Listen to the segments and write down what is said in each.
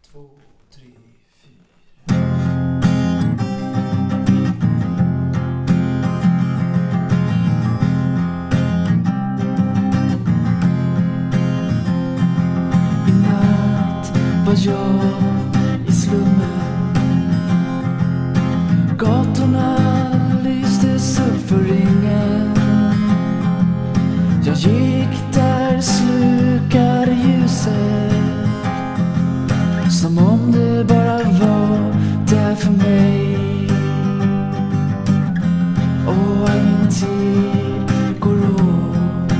2, 3, 4. I natt var jag i slummen. Gatorna lystes upp för ingen. Jag gick där, slukade ljuset, som om det bara var där för mig. Och all min tid går åt.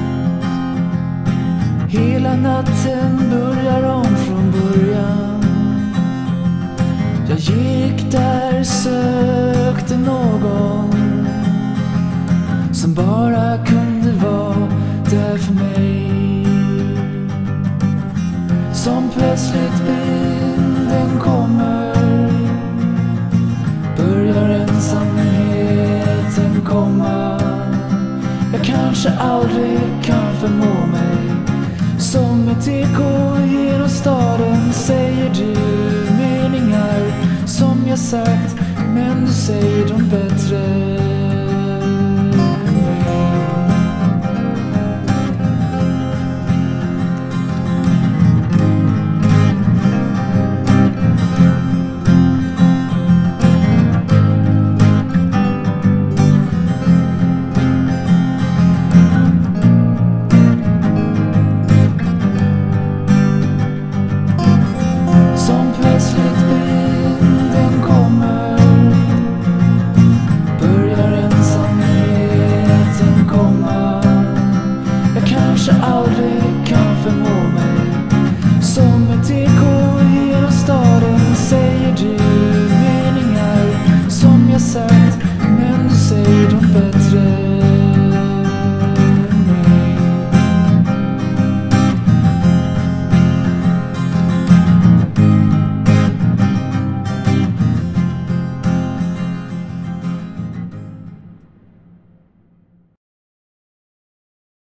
Hela natten börjar om från början. Jag gick där, sökte någon som bara kunde vara där för mig. Som plötsligt vinden kommer, börjar ensamheten komma. Jag kanske aldrig kan förmå mig. Som ett eko genom staden säger du meningar som jag sagt, men du säger dem bättre. Kanske aldrig kan förmå mig. Som ett eko genom staden säger du meningar som jag sagt.